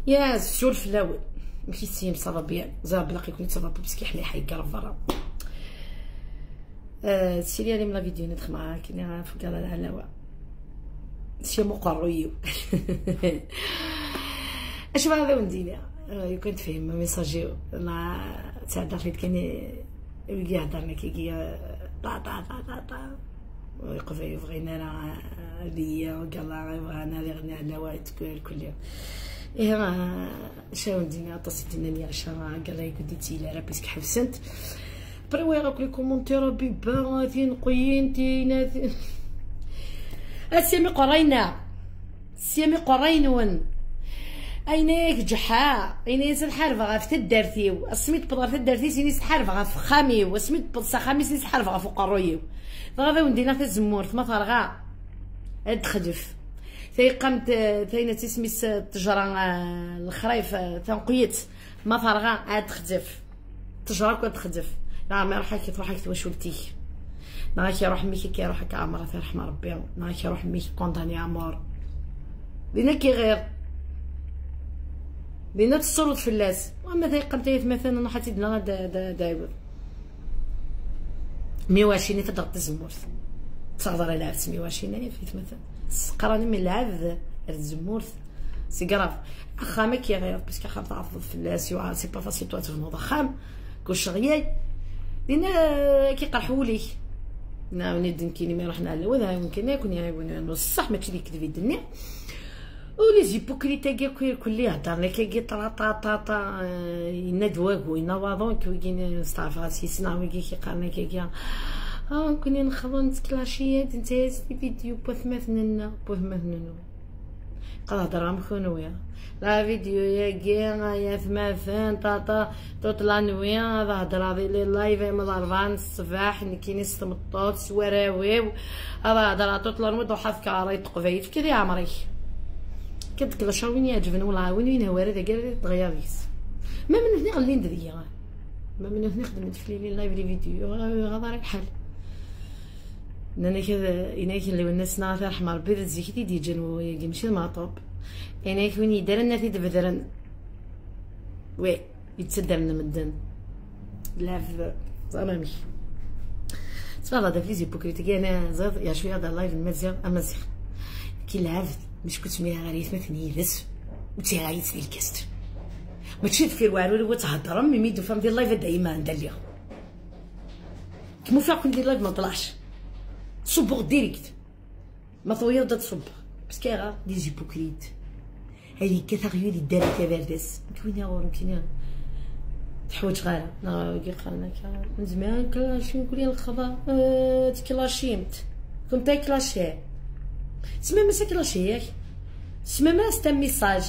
يا السولف لاول ماشي سيم صافا بيان زعما باقي كنت صافا باسكو حلي حيكا برا سيري لي من لا فيديو ندخل معاك كاين فوق على العلاوه شي مقريو اش بغا وندير يمكن تفهم ميساجي مع تاع دافيد كان يهضرنا كي طا طا طا طا ويقف يبغينا راه ليا وقال راه بغانا لي غني على واحد كل يوم ايه شاو ندير تصيدنا لي عشرة قال لي قديتي لا باسكو حبسنت برا راك لي كومونتير بيبان ثين قويين تينا السيمي قرينا السيمي قرينون اينيك جحا اينيس الحرفه غاف تدرتيو السميت بضر تدرتي سينيس حرفه غاف خاميو وسميت بصا خاميس نيس حرفه غاف قرويو غادا وندينا تزمور ثما فرغا تخدف ثي قمت ثينا تسميس التجره الخرايف تنقيت ما فرغا عاد تخدف تجره كون تخدف لا ما راح كي واش ولتي نهار كيروح ميكي كيروح هكا عمره يرحم ربي نهار كيروح ميكي كونطاني عمر لينا كي غير لينا تصرد فلاس واما ذي قمتي مثلا راح تيدنا دايور 120 تضغط الزمورت تهضر على 120 فيت مثلا سقراني من العذ الزمورت سي كراف خامه كي غير باسكو خام تعرف الفلاس يو سي با فاسيل تو تفنوض خام كلشي غياي لينا كيقرحوا ليك ناوني دنكيني ما رحنا على وذا يمكن يكون يعيبون بصح ماشي اللي كذب الدنيا ولي زيبوكريتا كي كل يهضر لك كي طا طا طا طا يندواكو ينواضون كي نستعرف راسي سناوي كي قالنا كي كوني نخلو نتكلاشيات نتا فيديو بوثمثننا قال هضر مخونويا لا فيديو يا ثما فين طاطا تطلع نويا هذا هضر لي لايف من 4 الصباح كاين استمطوط سواراويو هذا هضر تطلع نوض وحفك راي تقفيت كذا عمري كتكلاش وين يعجبني والله وين هو هذا قال تغيريس ما من هنا غادي ندير ما من هنا خدمت في لي لايف لي فيديو غادي الحال انا كذا اناك اللي الناس نعرف رحم ربي تزيكتي دي جنو يمشي المعطوب اناك وين يدار الناس يدبدرن وي يتسدرن مدن لا زعما صافا هذا في زيبوكريتي انا زاد يا شويه هذا لايف المزيان امزيغ كي العبد مش كنت ميها غريت مثلا يرس وتي غايت لي الكاستر ما تشد في الوالو وتهضر ميمي دو فام ديال اللايف دايما ندير كيما فيها كون دير لايف ما طلعش صبغ ديريكت ما طويل دا تصبغ باسكو غا دي زيبوكريت هذيك كثغيو اللي دارت يا بارداس كوين يا غورو كاين تحوج غاره كي قالنا من زمان كلاشي نقول لها الخضا تكلاشيمت كنت كلاشي سما ما سكلاشي ياك سما ما ستا ميساج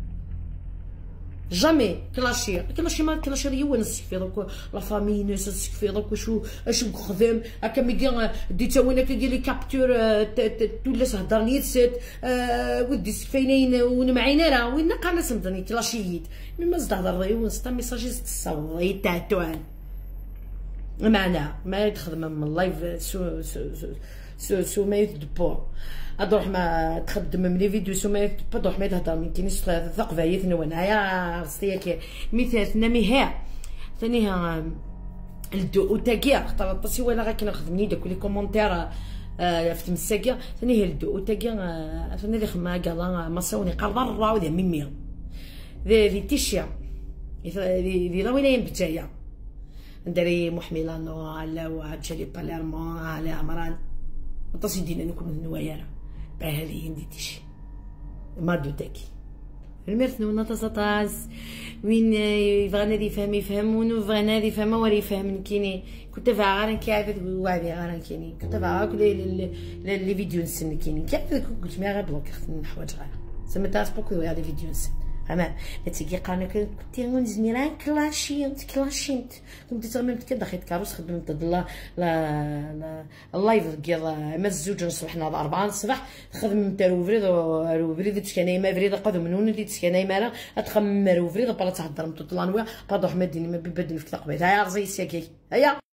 جامي كلاشي ما كلاشي ريو نسكفي دوك لا فامي ناس نسكفي دوك اش خدام هكا ميكا ديتا وانا كدير لي كابتور تولاش هضرني سيت ودي سكفينين ونمعينا راه وين قانا سمدني كلاشييت مما زاد هضر ريو ستا ميساجيست تصاوي تاعتوان معنا ما يتخدم من اللايف سو ما يدبو اروح ما تخدم من لي فيديو سو ما يدبو روح ما تهضر من كاينش ثقفه هي ثنونايا رستيك مثال ثناميها ثانيها الدو وتاكيا خطر طاسي ولا غا كنخدمني داك لي كومونتير في تمساكيا ثاني هي الدو وتاكيا ثاني اللي خما قال ما صوني قرر راو ذا ميميا ذي تيشيا ذي لا وين بتايا ندري محمله نو على وعاد شري باليرمون على عمران طاسي دينا نكون من نوايا باه هذه ندي تيشي ما دوداكي المرث نو نتصاص وين يبغينا يفهم ونو بغينا يفهم وري يفهم كيني كنت فاغر كيعرف وعدي غير كيني كنت فاغر لي فيديو نسن كيني كيعرف قلت ما غير بلوك حوايج غير سما تاس بوكو هذه فيديو نسن اما تيجي قالنا كنت نزميران كلاشينت كنت تغممت كدا خيط كاروس خدمت لا اللايف كيا ما الزوج نصبح ناض 4 الصباح خدمت روفريد تشكاني ما فريد قدو منون اللي تشكاني مالا تخمم روفريد بالا تهضر مطلانويا باضو حمد ما بيبدل في تقبيل هيا رزي ساكي هيا